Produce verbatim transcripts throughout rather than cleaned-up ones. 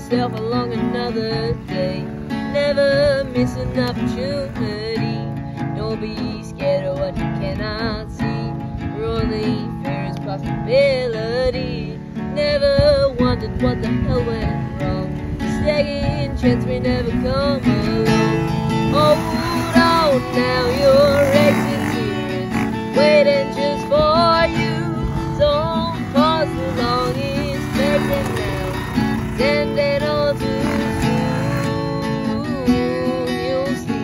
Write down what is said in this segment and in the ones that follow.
yourself along another day. Never miss an opportunity. Don't be scared of what you cannot see. For only fear is possibility. Never wondered what the hell went wrong. Second chance may never come along. Hold on now, your exit's here. It's waiting just for you. Don't pause too long, expect it now. It's ending all too soon. You'll see.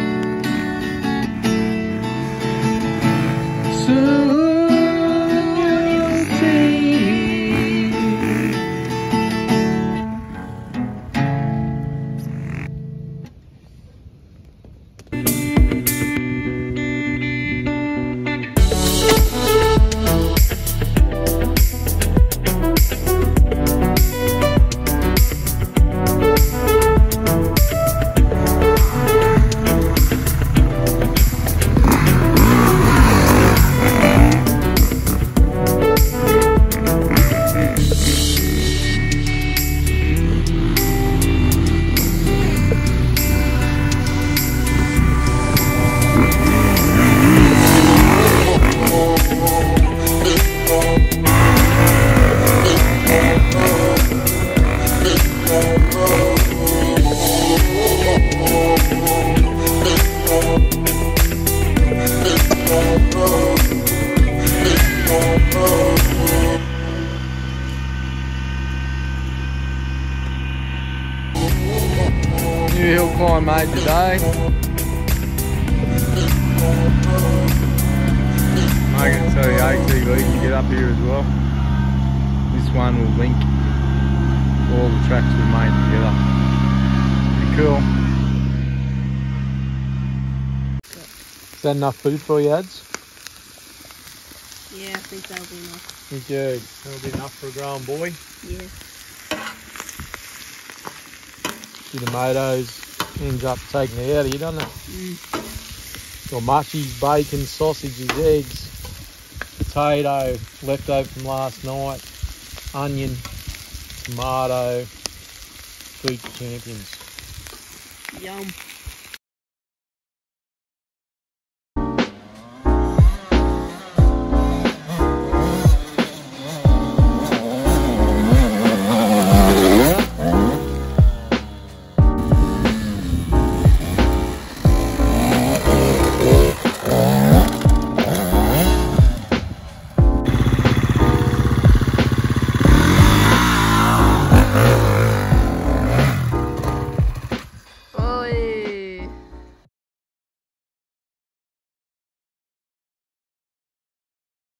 Soon you'll see. New hill climb made today. I'm going to tell you A T V can get up here as well. This one will link all the tracks we made together. Pretty cool. Is that enough food for you, Ads? Yeah, I think that'll be enough. Thank you. That'll be enough for a growing boy. Yeah. See, the motos ends up taking it out of you, doesn't it? Mm. Got mushies, bacon, sausages, eggs, potato left over from last night, onion, tomato, food champions. Yum.